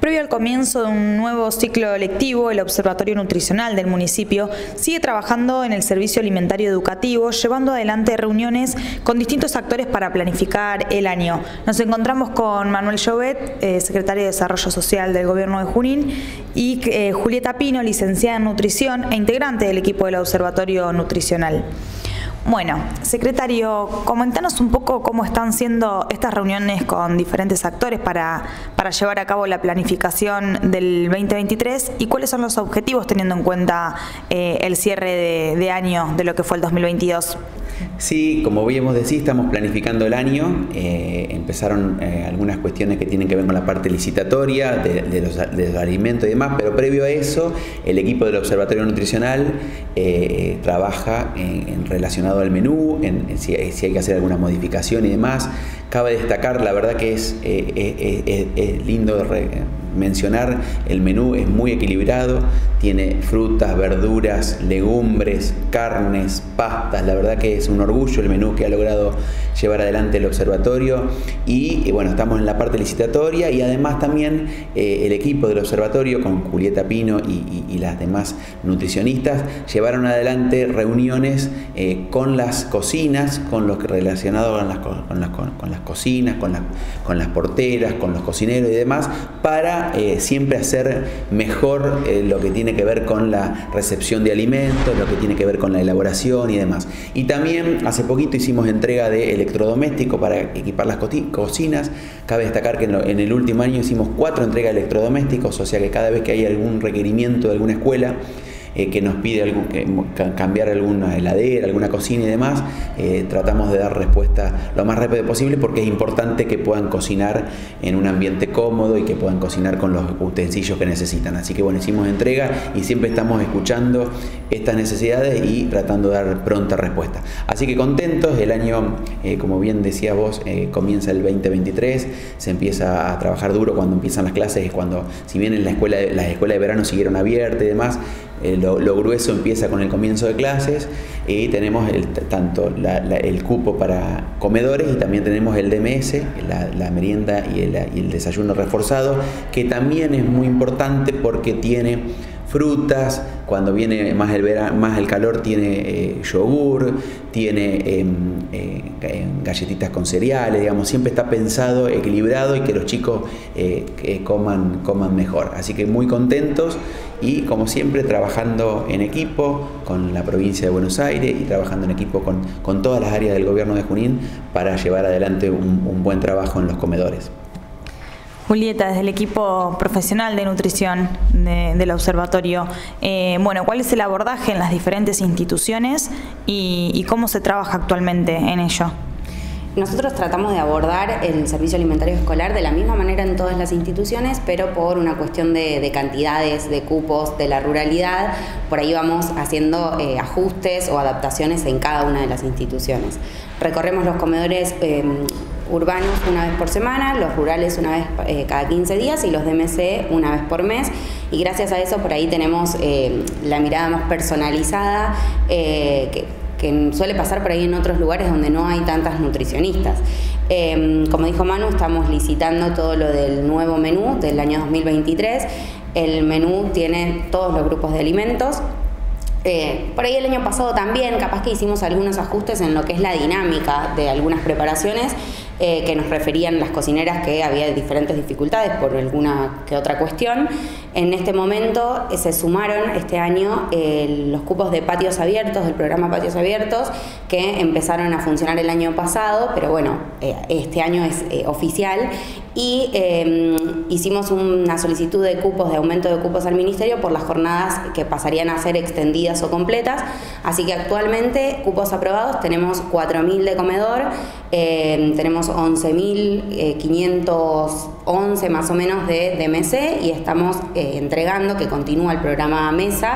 Previo al comienzo de un nuevo ciclo lectivo, el Observatorio Nutricional del municipio sigue trabajando en el servicio alimentario educativo, llevando adelante reuniones con distintos actores para planificar el año. Nos encontramos con Manuel Llobet, secretario de Desarrollo Social del Gobierno de Junín, y Julieta Pino, licenciada en Nutrición e integrante del equipo del Observatorio Nutricional. Bueno, secretario, comentanos un poco cómo están siendo estas reuniones con diferentes actores para llevar a cabo la planificación del 2023 y cuáles son los objetivos teniendo en cuenta el cierre de año de lo que fue el 2022. Sí, como bien vos decís, estamos planificando el año. Empezaron algunas cuestiones que tienen que ver con la parte licitatoria de los alimentos y demás, pero previo a eso, el equipo del Observatorio Nutricional trabaja en relacionado al menú, si hay que hacer alguna modificación y demás. Cabe destacar, la verdad que es lindo mencionar, el menú es muy equilibrado, tiene frutas, verduras, legumbres, carnes, pastas. La verdad que es un orgullo el menú que ha logrado llevar adelante el observatorio y bueno, estamos en la parte licitatoria y además también el equipo del observatorio con Julieta Pino y las demás nutricionistas llevaron adelante reuniones con las cocinas, con lo que relacionado con las cocinas, con las porteras, con los cocineros y demás, para siempre hacer mejor lo que tiene que ver con la recepción de alimentos, lo que tiene que ver con la elaboración y demás. Y también hace poquito hicimos entrega de electrodomésticos para equipar las cocinas. Cabe destacar que en el último año hicimos 4 entregas de electrodomésticos, o sea que cada vez que hay algún requerimiento de alguna escuela que nos pide cambiar alguna heladera, alguna cocina y demás, tratamos de dar respuesta lo más rápido posible porque es importante que puedan cocinar en un ambiente cómodo y que puedan cocinar con los utensilios que necesitan. Así que bueno, hicimos entrega y siempre estamos escuchando estas necesidades y tratando de dar pronta respuesta. Así que contentos, el año, como bien decías vos, comienza el 2023, se empieza a trabajar duro cuando empiezan las clases, es cuando, si bien en las escuelas de verano siguieron abiertas y demás, lo grueso empieza con el comienzo de clases y tenemos tanto el cupo para comedores y también tenemos el DMS, la merienda y el desayuno reforzado, que también es muy importante porque tiene frutas, cuando viene más el calor tiene yogur, tiene galletitas con cereales, digamos, siempre está pensado, equilibrado y que los chicos coman mejor. Así que muy contentos y como siempre trabajando en equipo con la provincia de Buenos Aires y trabajando en equipo con todas las áreas del gobierno de Junín para llevar adelante un buen trabajo en los comedores. Julieta, desde el equipo profesional de nutrición del observatorio, bueno, ¿cuál es el abordaje en las diferentes instituciones y cómo se trabaja actualmente en ello? Nosotros tratamos de abordar el servicio alimentario escolar de la misma manera en todas las instituciones, pero por una cuestión de cantidades, de cupos, de la ruralidad, por ahí vamos haciendo ajustes o adaptaciones en cada una de las instituciones. Recorremos los comedores urbanos una vez por semana, los rurales una vez cada 15 días y los DMC una vez por mes, y gracias a eso por ahí tenemos la mirada más personalizada que suele pasar por ahí en otros lugares donde no hay tantas nutricionistas. Como dijo Manu, estamos licitando todo lo del nuevo menú del año 2023. El menú tiene todos los grupos de alimentos. Por ahí el año pasado también, capaz que hicimos algunos ajustes en lo que es la dinámica de algunas preparaciones que nos referían las cocineras que había diferentes dificultades por alguna que otra cuestión. En este momento se sumaron este año los cupos de patios abiertos, del programa Patios Abiertos, que empezaron a funcionar el año pasado, pero bueno, este año es oficial, y hicimos una solicitud de cupos, de aumento de cupos al ministerio por las jornadas que pasarían a ser extendidas o completas, así que actualmente cupos aprobados tenemos 4.000 de comedor, tenemos 11.511 más o menos de DMC y estamos entregando, que continúa el programa Mesa,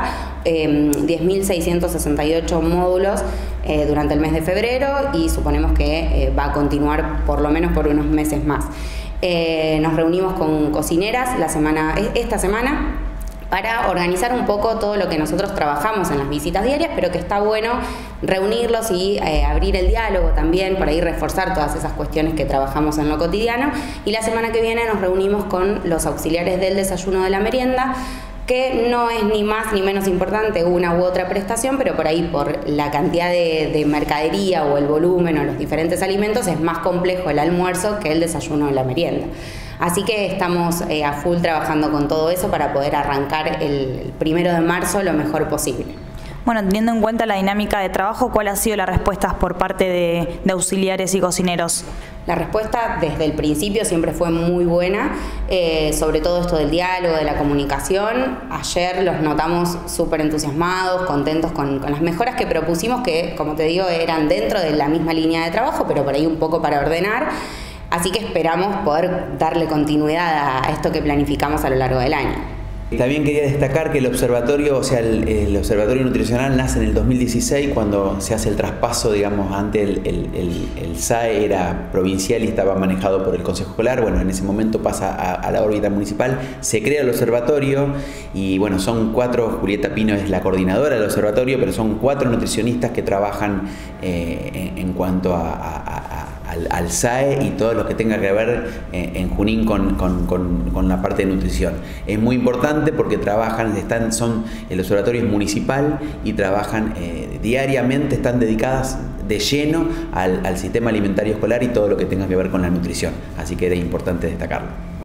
10.668 módulos durante el mes de febrero y suponemos que va a continuar por lo menos por unos meses más. Nos reunimos con cocineras esta semana para organizar un poco todo lo que nosotros trabajamos en las visitas diarias, pero que está bueno reunirlos y abrir el diálogo también, por ahí reforzar todas esas cuestiones que trabajamos en lo cotidiano. Y la semana que viene nos reunimos con los auxiliares del desayuno de la merienda, que no es ni más ni menos importante una u otra prestación, pero por ahí por la cantidad de mercadería o el volumen o los diferentes alimentos es más complejo el almuerzo que el desayuno o la merienda. Así que estamos a full trabajando con todo eso para poder arrancar el 1 de marzo lo mejor posible. Bueno, teniendo en cuenta la dinámica de trabajo, ¿cuál ha sido la respuesta por parte de auxiliares y cocineros? La respuesta desde el principio siempre fue muy buena, sobre todo esto del diálogo, de la comunicación. Ayer los notamos súper entusiasmados, contentos con las mejoras que propusimos, que como te digo eran dentro de la misma línea de trabajo, pero por ahí un poco para ordenar. Así que esperamos poder darle continuidad a esto que planificamos a lo largo del año. También quería destacar que el observatorio, o sea, el observatorio nutricional nace en el 2016 cuando se hace el traspaso, digamos, antes el SAE era provincial y estaba manejado por el Consejo Escolar. Bueno, en ese momento pasa a la órbita municipal, se crea el observatorio y bueno, son 4, Julieta Pino es la coordinadora del observatorio, pero son 4 nutricionistas que trabajan en cuanto al SAE y todo lo que tenga que ver en Junín con la parte de nutrición. Es muy importante porque trabajan, el observatorio es municipal y trabajan diariamente, están dedicadas de lleno al sistema alimentario escolar y todo lo que tenga que ver con la nutrición. Así que era importante destacarlo.